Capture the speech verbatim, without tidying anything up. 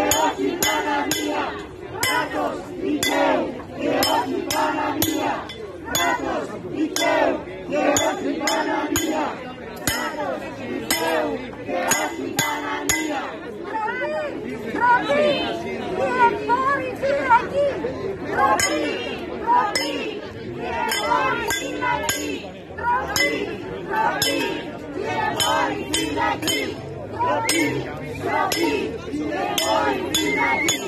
όχι παρανομία. Κράτος δικαίου και όχι παρανομία. Κράτος δικαίου και όχι παρανομία. Κράτος δικαίου και όχι παρανομία. Τροπή! Διεφόρη φυλακή! Τροπή! Τροπή! Διεφόρη φυλακή! Τροπή! Τροπή! Διεφόρη φυλακή! Τροπή! Τροπή! Διεφόρη φυλακή!